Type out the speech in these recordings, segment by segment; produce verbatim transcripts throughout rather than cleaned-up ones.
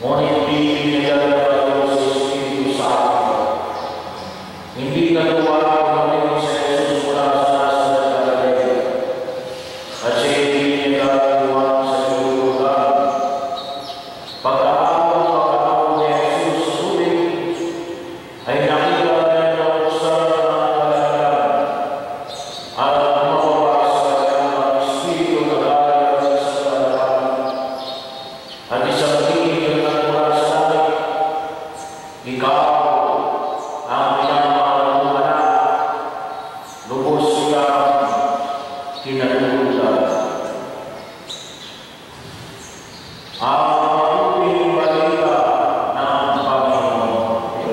Ngunit binigyan kayo sa Espiritu Santo. Hindi natuwa ang Panginoon sa Jesus mula sa Nazaret ng Galilea. At siya ibinigay Juan sa Jordan. Pagkaabot pagkaabot ni Jesus sa tubig, ay nakita niya na usan ng kalagayan at lumabas sa kanyang Espiritu na galing sa kalagayan. At isang tingin na mula sa langit, ikaw ang pinamahal ng anak, lubos kang tinatulugan. Ang mabuting balita ng Panginoon.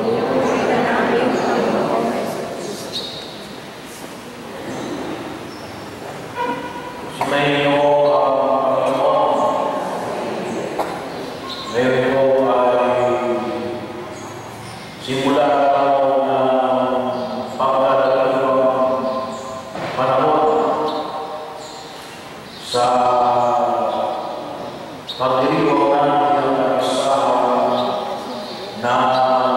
Sumainyo ang Panginoon. Ngayon po ay simula taon ng pagdadalawang panahon sa pagdiriwang natin ng kaisahan ng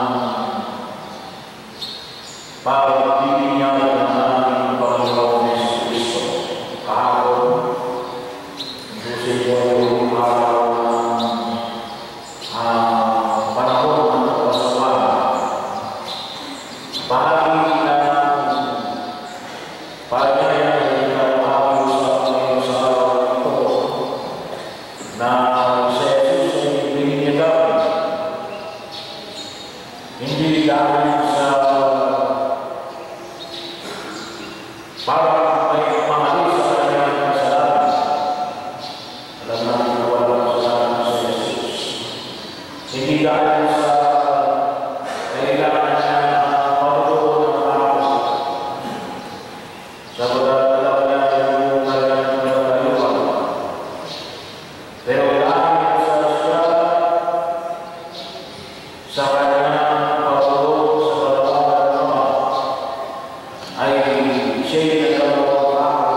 pagbibigyan ng ating Panginoon Jesucristo. Kahapon, Diyos po yung araw ng ang panahon ng pagpasalamat. Bahagi ng pagkakaya na bahagi sa Panginoon sa araw ito na sa Jesus ay binigyan hindi dahil sa para may mahalis sa kanyang kasalanan. Alam natin na walang kasalanan sa Jesus. Hindi dahil sa kailangan niya na patutuon ng tao. Sa pagkakalaw niya yung kanyang pagkakayuan. Pero dahil sa siya, sa kanyang patutuon sa pagkakalaw naman, ay siya'y nagkalawang tao,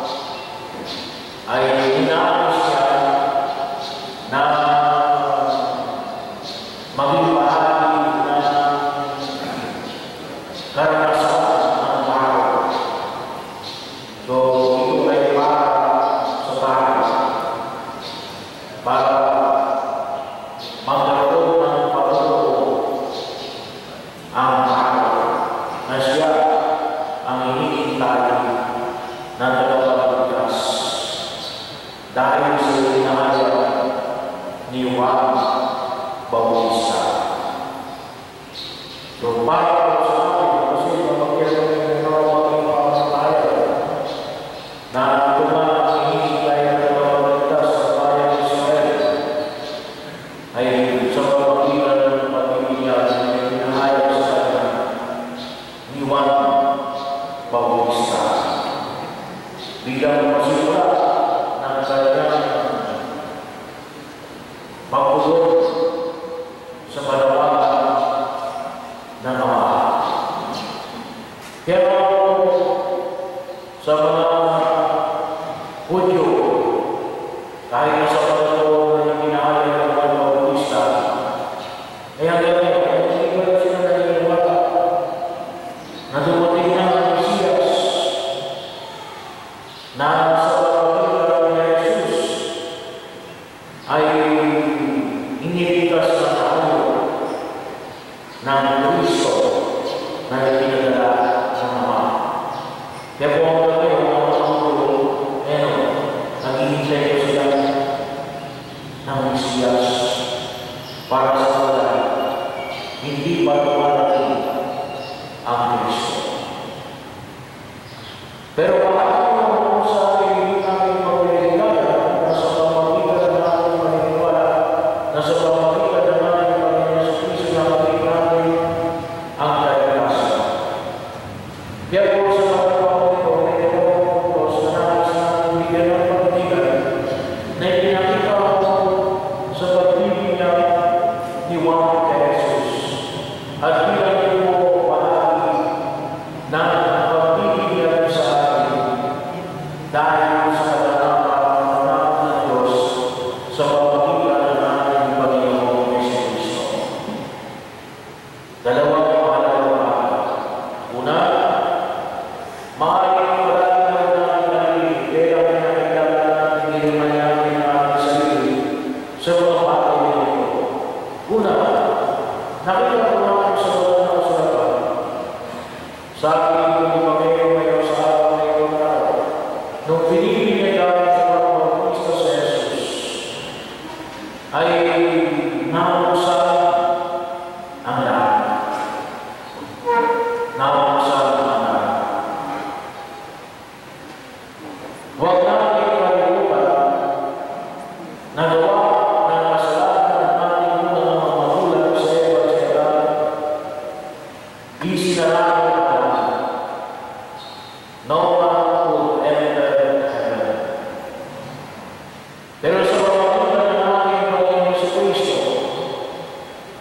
ay hinaalis siya na maging bahagi ng karanasan ng tao. So, ito ay para sa tao. Para magkaroon ng patutuo ang tao na siya ang hinihintay ng tagapagligtas dahil sa pinahayag ni Juan Bautista. So, para sa akin, kasi mapagkita ng mga maging pangatayan na ito na ang hinihintay ng tagapagligtas sa bayan ng Israel ay sa pamagitan ng pagpipilian na pinahayag sa kanya ni Juan Bautista. Bilang masimula ng kanyang pagpulot sa panawagan ng Ama. Pero sa mga Hudyo, kahit sa pagpulot na pinahayag ng Juan Bautista, ay ang gawin, ay hindi ba sila naniniwala na dumating na ang Mesiyas na sa pagpapalitan ni Jesus ay iniligtas na tayo ng Kristo na ipinadala ng Ama. Kaya po ang gawin, ang mga panggulo, ayun, naghihintay ko sila ng Mesiyas para sa wala, hindi pa dumarating ang Kristo. Pero bakit naman sa hindi namin mapiligilan na sa pamagitan na namin maniniwala na sa pamagitan na namin Panginoon sa Kristo na makikita namin ang kaligtasan. Kaya po sa mga panginoon ko, may dalawang puntos na nais namin bigyan ng pagdigan na ipinakita ko sa pagbibigyan ni Juan kay Jesus. At bilang ito bahagi ng pagbibigyan sa atin dahil sa kadalang ng Diyos sa pamagitan ng ating Panginoong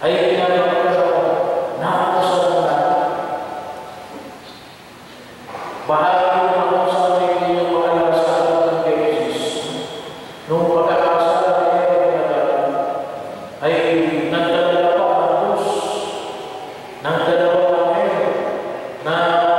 ay pinapagkakaroon na ako sa mga bahagi ng ako sa mga inyong mga nakasalat ng kay Jesus. Nung pagkakasala na ito ay nagdadala pa ng Diyos, nagdadala ng ngayon na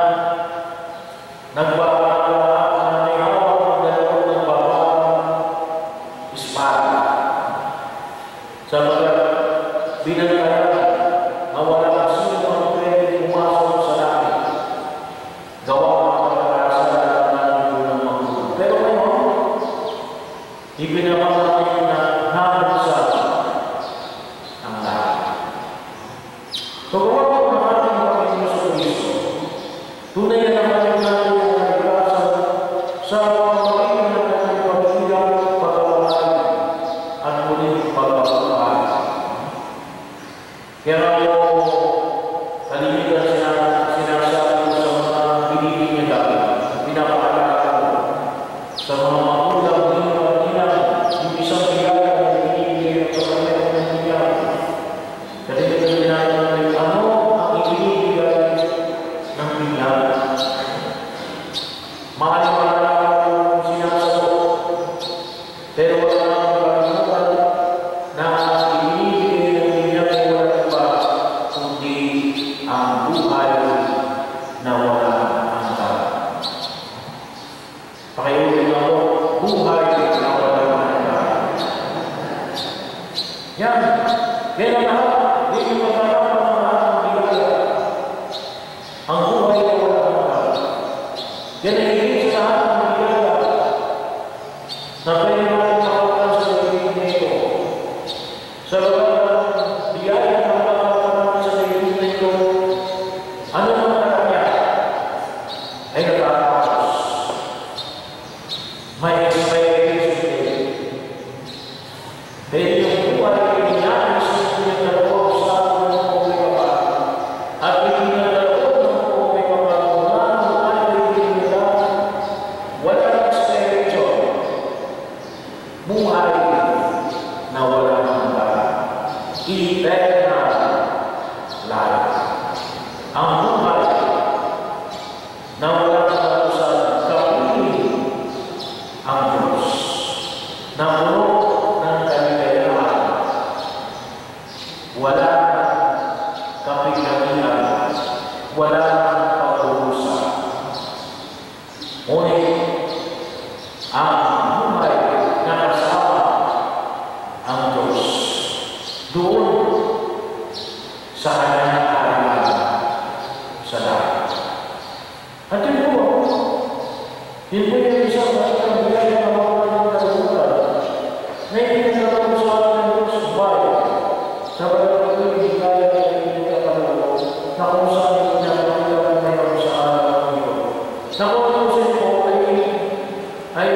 nagbabala na may hawak ng dalawang nagbabala espada. Sabagat binantayan na walang sino ang pwede pumasok sa langit. Gawa ang pagkakasala ng unang magulang. Pero ngayon, ibinabang natin na nabansa ang lahat. So, gawa po ng ating Panginoon sa Kristo, tunay na naman natin ang nagkasa sa pamagitan ng kanyang paghilang, pagkawalay, at muling pagkawalay. Kaya po, kalimitan sinasabi ko sa mga binibig niya dati, pinapakalaga ko sa mga magulang, ninyo at ninang, yung isang biyaya na binibigay sa kanya ng biyaya. Kalimitan natin ano ang ibinibigay ng biyaya. Mahal-mahal ang sinasagot, pero wala nang kalimutan na ibinibigay ng biyaya ay wala pa, kundi ang buhay na wala hanggan. Pakiulit na po, buhay na wala hanggan. Yan, yan ang lahat. Hindi yung magkakaroon ng lahat ng biyaya. Ang buhay na wala hanggan. Yan ay higit sa lahat ng biyaya na pwede natin makawalan sa bibig na ito. Sa lahat ng biyaya na makawalan sa bibig na ito, ano naman na kanya ay natatapos. May expectation. Pero yung buhay ay pinyanis ng pinagdalawag sa atin ng Panginoon Papa at pinagdalawag ng Panginoon Papa mula ng ating nila walang expectation. Buhay na walang hanggan. Eternal life. Ang buhay na walang katapusan, kapiling ang Diyos na puno ng kaligayahan. Wala kapigawian, wala pagkurusa. Ngunit ang buhay na kasama ang Diyos doon sa kanyang kaharian sa langit. At yun po, yun po yung isang basang bigay na mawalan ng kalimutan na itinatawag sa atin ng Diyos bayan sa pagkakatuloy ng kaya na itinatawag na kung saan ito niya pagkakatuloy mayroon sa araw ng ito. Na kung ito sa ito ay ay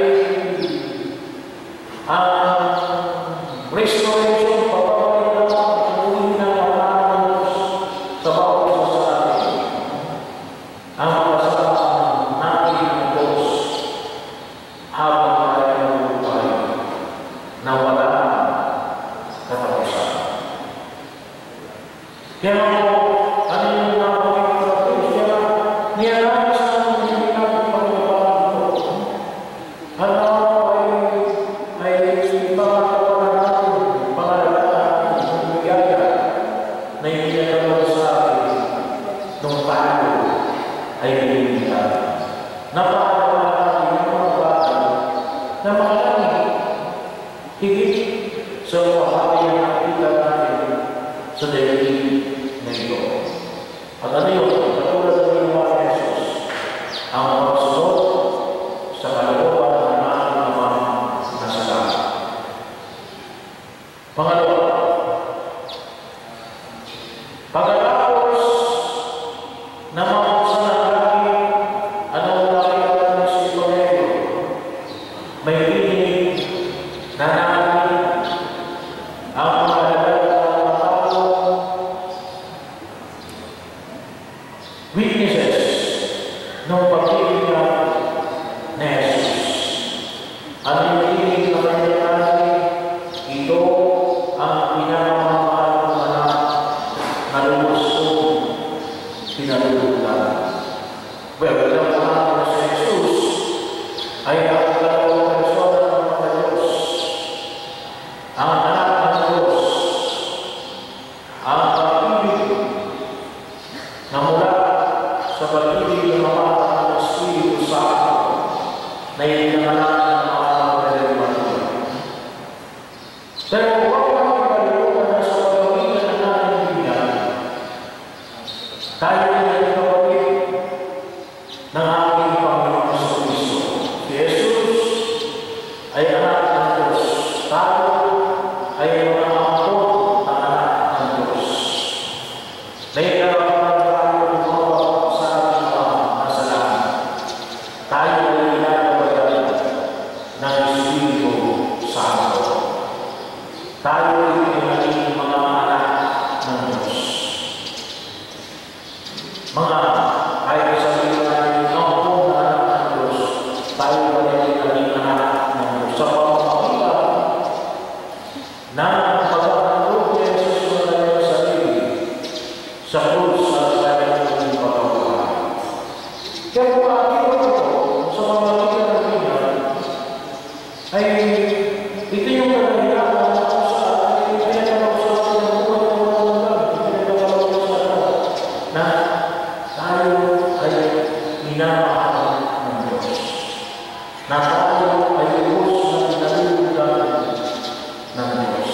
ang restoration, papapalita ang uwi ng kapanahan ng Diyos sa bawat isa sa atin. Ang kasama natin ng Diyos habang tayo nabubuhay na wala katapusan. Kaya po, ano yung napakita ng Diyos? Kaya niyalayas namin yung pinaging pagkabalan ko. At ako ay ay ipapatawanan natin, pangalagaan natin yung biyaya na ibinagawa sa atin nung paano ay binibigyan. Napakawala natin yung mga bagay na makalaki higit sa mga bagay na nakikita natin sa daigdig na ito. At ano yun? Katulad ng ginawa ni Jesus, ang pagsunod sa kalooban ng ating Ama na sa langit. Pangalawa, pagkatapos na mabuksan ang langit, ano ang nakikita ng Simonero? May pinig na namin ang mga halaga ng mga tao Well, alam po natin na si Jesus ay ang dalawang persona ng mga Diyos. Ang anak ng Diyos, ang pag-ibig na mula sa pag-ibig ng mga ng Espiritu Santo na itinanganak ng mga Maria. Pero huwag natin kalimutan na sa pag-ibig na natin bigyan, tayo ay kapatid ng ating Panginoon sa Kristo. Si Jesus ay anak ng Diyos. Tayo ay mga angkot ng anak ng Diyos. Dahil karapatan tayo lumawa sa ating mga kasalanan. Tayo ay inagabayan ng Espiritu Santo. Tayo ay pinaging mga anak ng Diyos. Mga kahit sabihin natin ang buong anak ng Diyos, tayo pa rin naging anak ng Diyos. Sa pamamagitan ng pagkakandog ni Jesus na kanyang sarili sa krus at kanyang naging pagkakuhan. Kaya kung makikita ito sa pamamagitan ng Pilihan, ay ito yung kadahilan na kung saan ay pinagkakausap ng buhay ng mga mga pinagkakausap na tayo ay minamahal ng Diyos. Na tayo ay ubos na pinalulugan ng Diyos.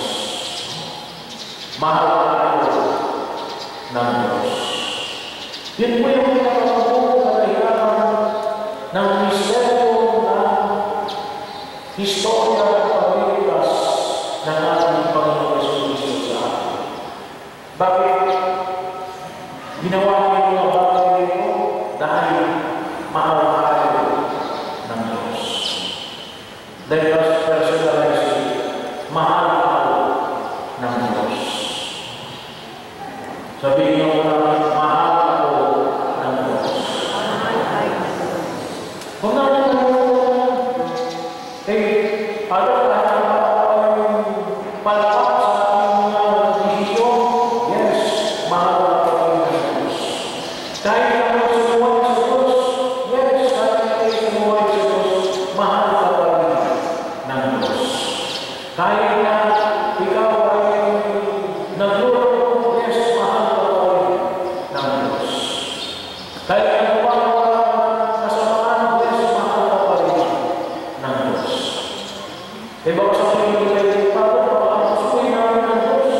Mahal tayo ng Diyos. Yun po yung pinakabuong kadahilan ng misteryo ng historia ng pagbibigas ng ating Panginoon Jesucristo sa atin. Bakit? Ginawa niyo ang bagay nito dahil mahal tayo ng Diyos. Dahil personalized, mahal tayo ng Diyos. Sabihin niyo namin, mahal ako ng Diyos. Kung namin eh, ano kaya ang palpak sa ating mga desisyon? Yes, mahal ako ng Diyos. Kahit ako sumuhay sa Diyos, yes, kahit ako sumuhay sa Diyos, mahal ako ng Diyos. Kahit na ikaw ay naglulong, yes, mahal ako ng Diyos. Kahit ano pa kasamaan, yes, mahal ako ng Diyos. E baka sabihin nila yung pagod, baka sukuin namin ng Diyos.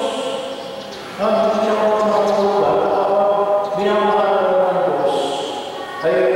Hindi ako makakulugan, kapag binamahal ng Diyos, ay